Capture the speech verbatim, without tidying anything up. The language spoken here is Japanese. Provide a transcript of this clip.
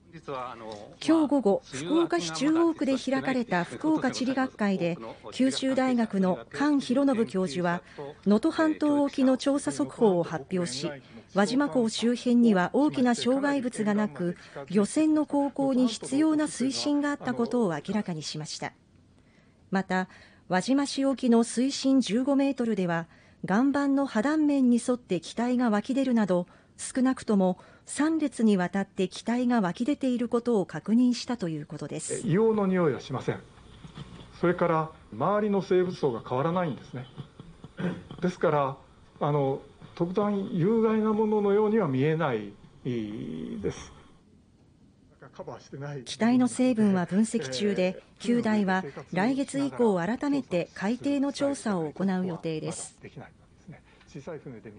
今日午後、福岡市中央区で開かれた福岡地理学会で、九州大学の菅弘伸教授は能登半島沖の調査速報を発表し、輪島港周辺には大きな障害物がなく、漁船の航行に必要な水深があったことを明らかにしました。また、輪島市沖の水深じゅうごメートルでは、岩盤の破断面に沿って気体が湧き出るなど、少なくともさん列にわたって気体が湧き出ていることを確認したということです。 硫黄の匂いはしません。それから周りの生物層が変わらないんですね。ですからあの特段有害なもののようには見えないです。 気体の成分は分析中で、九大は来月以降改めて海底の調査を行う予定です。